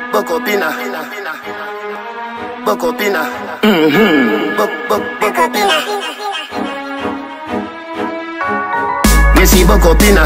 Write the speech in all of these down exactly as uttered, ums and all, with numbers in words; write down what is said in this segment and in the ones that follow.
Bocopina, Bocopina, mm-hmm. Bocopina. We see Bocopina.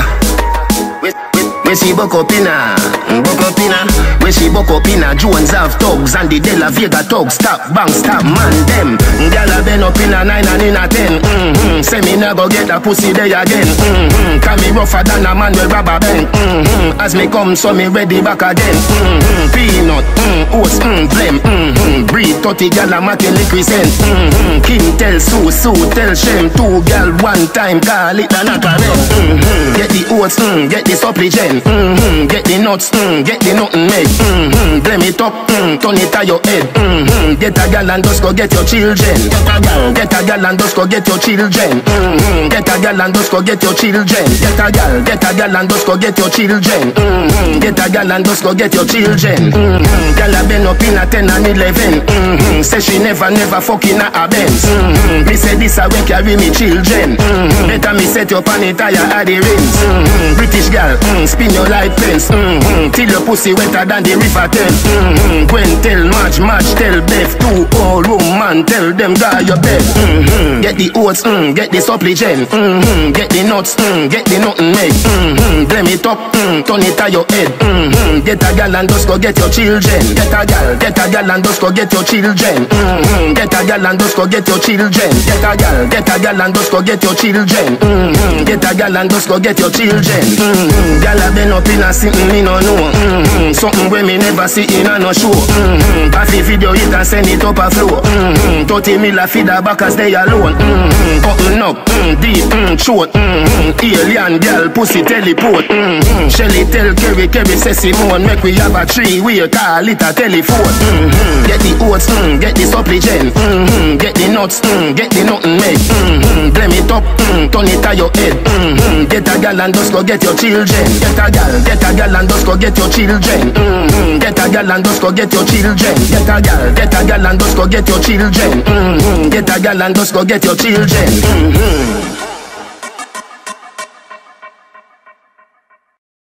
We see Bocopina, Bocopina. We see Bocopina. Jones have thugs and the De La Vega thugs. Stop, bang, stop, man, them. Gyal been up in a nine and in a ten. Mm-hmm. Say me never get a pussy there again. Mm-hmm. Can me rougher than a man with rubber band. Mm-hmm. As me come, so me ready back again. Mm-hmm. Peanut, mm, oats, mm, blem. Mm-hmm. Breed thirty gyal a make liquid scent. Mm-hmm. Kim tell Sue, Sue tell Shem. Two gyal one time, call it a knock a rent. Mm-hmm. Get the oats, mm, get the supplement. Mm-hmm. Get the nuts, mm, get the nothing made. Mm-hmm. Blame it up, mm, turn it to your head. Mm-hmm. Get a gal and just go get your children. Get a gal, get a gal and just go get your children. Mm-hmm. Get a gal and just go get your children. Get a gal, get a gal and just go get your children. Mm-hmm. Get a gal and just go get your children. Mm-hmm. Gal a been up in a ten and eleven. Mm-hmm. Say she never, never fucking a Benz. Mm-hmm. Me say this a way carry me children. Mm-hmm. Better me set your pan it higher at the rims. Mm-hmm. British gal, mm, spin your light fence. Mm-hmm. Till your pussy wetter than the river Thames. Mm-hmm. Gwen tell March, March tell Beth. Two old woman tell them guy your bed. Mm-hmm. Get the oats, mm, get the supplement. Mm-hmm. Get the nuts, mm, get the nothing made. Mm-hmm. Blame it up, mm, turn it to your head. Mm-hmm. Get a gal and just go get your children. Get a gal, get a gal and just go get your children. Mm-hmm. Get a gal and just go get your children. Get a gal, get a gal and just go get your children. Mm-hmm. Get a gal and just go get your children. Mm-hmm. Gal a been up in a sitting me no know. Mm-hmm. Something where me never see in a no show. Mm-hmm. Pass the video it and send it up a flow. Mm-hmm. thirty mil a feed her back as they alone. Mm-hmm. Cutting up, mm, deep, mm, short. Mm-hmm. Alien girl, pussy teleport. Mm-hmm. Shelly tell Kerry, Kerry say Simone. Make we have a tree, we call it a telephone. Mm-hmm. Get the oats, mm, get the supplement. Mm-hmm. Get the nuts, mm, get the nothing made. Mm-hmm. Blame it up, mm, turn it to your head. Mm-hmm. Get a gal and just go get your children. Get a gal, get a gal and just go get your children. Mm-hmm. Get a gal and just go get your children. Get a gal, get a gal and just go get your children. Mm-hmm. Get a gal and just go get your children. Mm-hmm.